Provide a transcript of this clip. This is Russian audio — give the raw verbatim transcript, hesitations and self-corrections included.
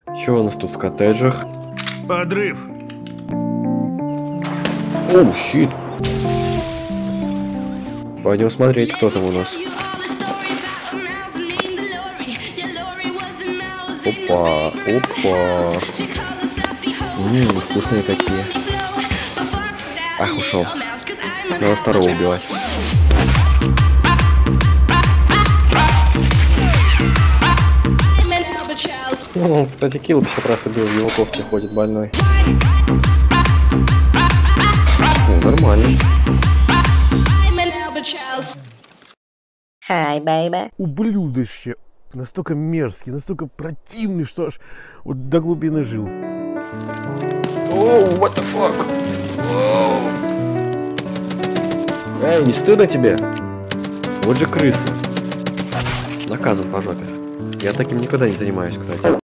Что у нас тут в коттеджах? Подрыв. Оу, щит. Пойдем смотреть, кто там у нас. Опа, опа. Ммм, вкусные какие. Ах, ушел. Надо второго убивать. О, кстати, Килл пятьдесят раз убил, в его кофте ходит больной. О, нормально. Hi, baby. Ублюдище. Настолько мерзкий, настолько противный, что аж вот до глубины жил. Оу, what the fuck? Оу. Эй, не стыдно тебе? Вот же крыса. Наказан по жопе. Я таким никогда не занимаюсь, кстати.